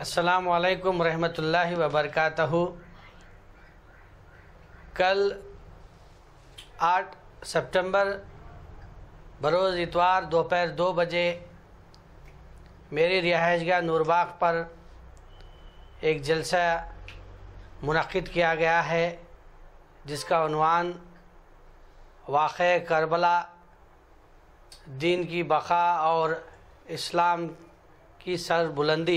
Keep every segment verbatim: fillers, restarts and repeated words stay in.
السلام علیکم ورحمۃ اللہ وبرکاتہ۔ کل آٹھ سپٹمبر بروز اتوار دوپہر دو بجے میری رہائش گاہ نور باغ پر ایک جلسہ منعقد کیا گیا ہے جس کا عنوان واقعہ کربلا، دین کی بقا اور اسلام کی سر بلندی۔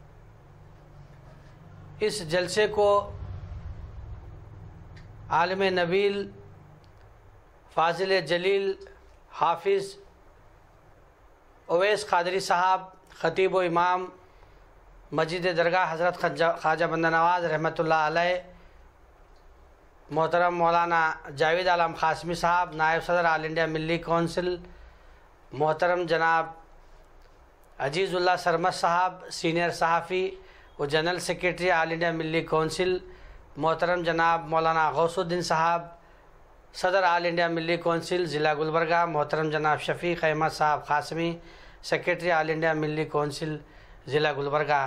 اس جلسے کو عالم نبیل فاضل جلیل حافظ اویس قادری صاحب، خطیب و امام مسجد درگاہ حضرت خواجہ بندہ نواز رحمۃ اللہ علیہ، محترم مولانا جاوید عالم قاسمی صاحب، نائب صدر آل انڈیا ملی کونسل، محترم جناب عزیز اللہ سرمد صاحب، سینئر صحافی و general secretary all India Milli council, محترم جناب مولانا غوث الدین صاحب، صدر آل انڈیا ملی کونسل ضلع گلبرگہ، محترم جناب شفیق احمد صاحب Qasmi, secretary all India Milli council ضلع گلبرگہ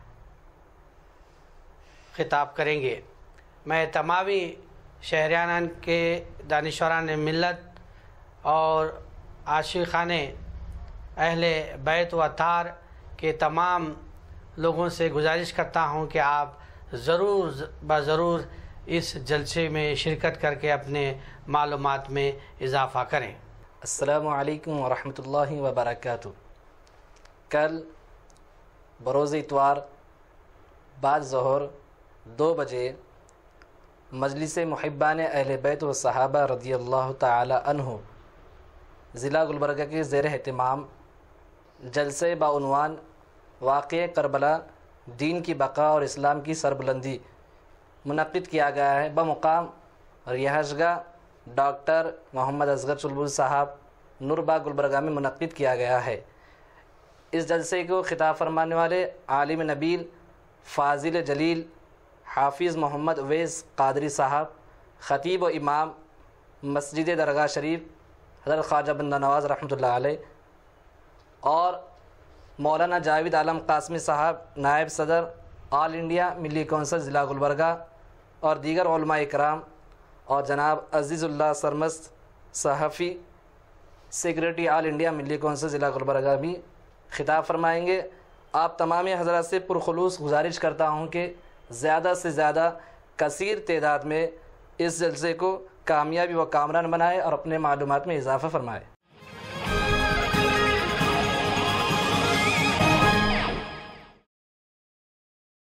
خطاب کریں گے۔ میں تمامی شہریان کے دانشوران ملت اور عاشقان اہل بیت و اطہار کے تمام لوگوں سے گزارش کرتا ہوں کہ آپ ضرور بضرور اس جلسے میں شرکت کر کے اپنے معلومات میں اضافہ کریں۔ السلام علیکم ورحمۃ اللہ وبرکاتہ۔ کل بروز اتوار بعد ظہر دو بجے مجلس محبان اہل بیت و صحابہ رضی اللہ تعالی عنہ ضلع گلبرگہ کے زیر اہتمام جلسے بعنوان واقعہ کربلا، دین کی بقا اور اسلام کی سربلندی منعقد کیا گیا ہے بمقام رہائش گاہ ڈاکٹر محمد اصغر چلبل صاحب نور باغ گلبرگہ میں منعقد کیا گیا ہے۔ اس جلسے کو خطاب فرمانے والے عالم نبیل فاضل جلیل حافظ محمد اویس قادری صاحب، خطیب و امام مسجد درگاہ شریف حضرت خواجہ بندہ نواز رحمۃ اللہ علیہ، اور مولانا جاوید عالم قاسمی صاحب، نائب صدر آل انڈیا ملی کونسل ضلع گلبرگہ، اور دیگر علماء کرام، اور جناب عزیز اللہ سرمد صحافی، secretary all India Milli council ضلع گلبرگہ بھی خطاب فرمائیں گے۔ آپ تمام حضرات سے پرخلوص گزارش کرتا ہوں کہ زیادہ سے زیادہ کثیر تعداد میں اس جلسے کو کامیابی و کامران بنائے اور اپنے معلومات میں اضافہ فرمائے۔